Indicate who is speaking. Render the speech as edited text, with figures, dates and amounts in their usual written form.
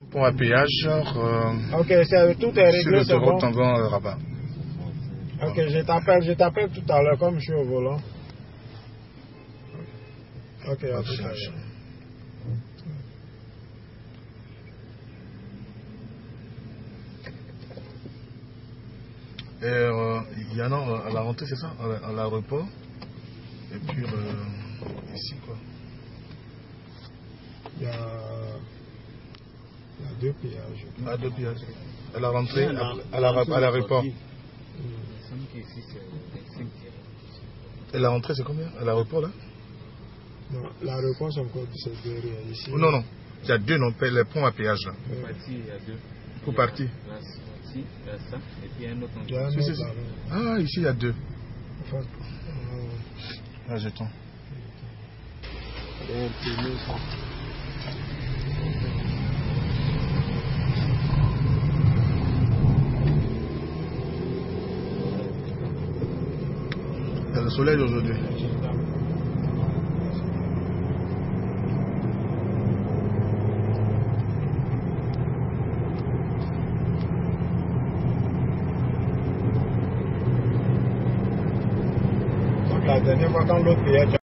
Speaker 1: Pour un péage, genre.
Speaker 2: Ok, tout est réglé, c'est bon.
Speaker 1: Tangon Rabat.
Speaker 2: Ok, je t'appelle tout à l'heure comme je suis au volant. Ok, à tout à l'heure.
Speaker 1: Et il y en a à la rentrée, c'est ça? À l'aéroport. Et puis ici, quoi.
Speaker 2: Il y a 2 péages.
Speaker 1: Ah, 2 péages. À la rentrée, à l'aéroport. Et la rentrée, c'est combien? À l'aéroport, là?
Speaker 2: Non, l'aéroport, c'est encore derrière ici.
Speaker 1: Non, non. Il y a 2, non, les ponts à péage, là.
Speaker 3: Pour partir, il y a 2.
Speaker 1: Pour partir.
Speaker 3: Ici, il y a ça, et puis un autre
Speaker 2: Il y a un autre là.
Speaker 1: Ah, ici, il y a 2.
Speaker 2: Enfin,
Speaker 1: ah, j'attends.
Speaker 2: il y a un peu ça.
Speaker 1: Il y a le soleil aujourd'hui.
Speaker 2: La dernière fois, quand l'autre péage